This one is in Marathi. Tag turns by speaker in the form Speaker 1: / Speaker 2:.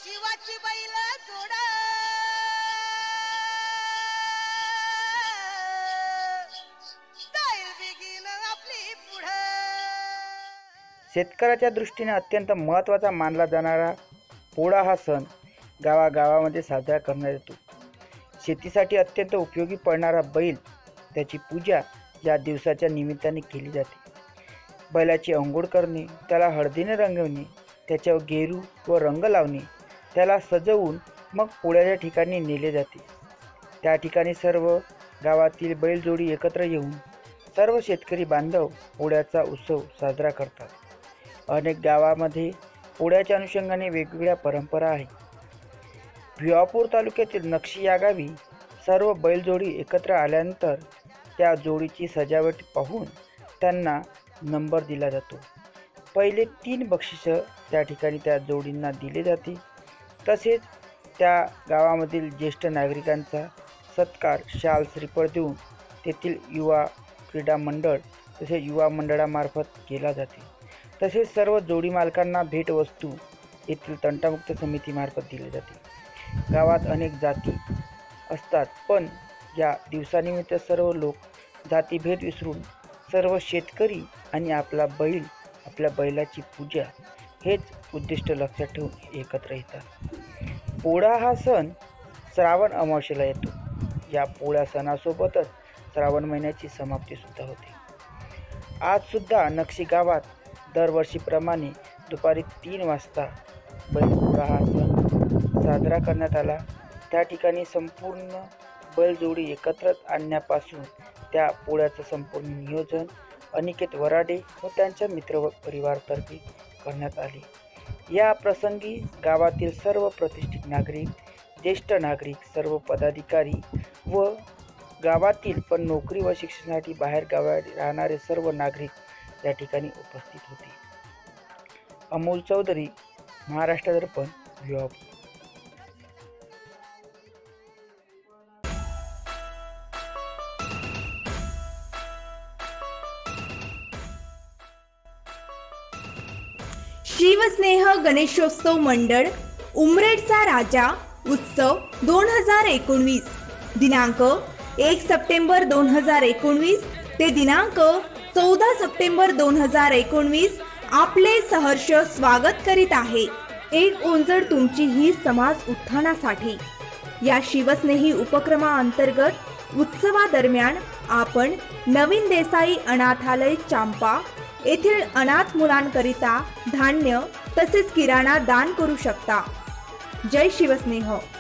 Speaker 1: शिवाची बैल जोड आपली पुढे।
Speaker 2: शेतकऱ्याच्या दृष्टीने अत्यंत महत्त्वाचा मानला जाणारा पोळा हा सण गावागावामध्ये साजरा करण्यात येतो। शेतीसाठी अत्यंत उपयोगी पडणारा बैल, त्याची पूजा या दिवसाच्या निमित्ताने केली जाते। बैलाची अंघोळ करणे, त्याला हळदीने रंगवणे, त्याच्यावर गेरू व रंग लावणे, त्याला सजवून मग पोळ्याच्या ठिकाणी नेले जाते। त्या ठिकाणी सर्व गावातील बैलजोडी एकत्र येऊन सर्व शेतकरी बांधव पोळ्याचा उत्सव साजरा करतात। अनेक गावामध्ये पोळ्याच्या अनुषंगाने वेगवेगळ्या परंपरा आहेत। भिवापूर तालुक्यातील नक्षी या गावी सर्व बैलजोडी एकत्र आल्यानंतर त्या जोडीची सजावट पाहून त्यांना नंबर दिला जातो। पहिले 3 बक्षिसं त्या ठिकाणी त्या जोडींना दिले जाते। तसेच त्या गावामधील ज्येष्ठ नागरिकांचा सत्कार शाल श्रीफळ देऊन तेथील युवा क्रीडा मंडळ तसेच युवा मंडळामार्फत केला जाते। तसेच सर्व जोडी मालकांना भेटवस्तू येथील तंटामुक्त समितीमार्फत दिली जाते। गावात अनेक जाती असतात, पण या दिवसानिमित्त सर्व लोक जातीभेद विसरून सर्व शेतकरी आणि आपला बैल, आपल्या बैलाची पूजा हेच उद्दिष्ट लक्षात ठेवून एकत्र येतात। पोळा हा सण श्रावण अमावस्येला येतो। या पोळा सणासोबतच श्रावण महिन्याची समाप्ती सुद्धा होते। आज सुद्धा नक्षी गावात दरवर्षीप्रमाणे दुपारी 3 वाजता बैलपोळा हा सण साजरा करण्यात आला। त्या ठिकाणी संपूर्ण बैलजोडी एकत्र आणण्यापासून त्या पोळ्याचं संपूर्ण नियोजन अनिकेत वराडे व त्यांच्या मित्र परिवारातर्फे करण्यात आले। या प्रसंगी गावातील सर्व प्रतिष्ठित नागरिक, ज्येष्ठ नागरिक, सर्व पदाधिकारी व गावातील पण नोकरी व शिक्षणासाठी बाहेर गावी राहणारे सर्व नागरिक या ठिकाणी उपस्थित होते। अमोल चौधरी, महाराष्ट्र दर्पण, भिवापूर।
Speaker 3: शिवस्नेह गणेशोत्सव मंडळ उमरेडचा राजा उत्सव 2019 दिनांक 1 सप्टेंबर 2019 ते दिनांक 14 सप्टेंबर 2019 आपले सहर्ष स्वागत करीत आहे। एक ओंजळ तुमची ही समाज उत्थानासाठी या शिवस्नेही उपक्रमाअंतर्गत उत्सवादरम्यान आपण नवीन देसाई अनाथालय चांपा येथील अनाथ मुलांकरिता धान्य तसेच किराणा दान करू शकता। जय शिवस्नेह।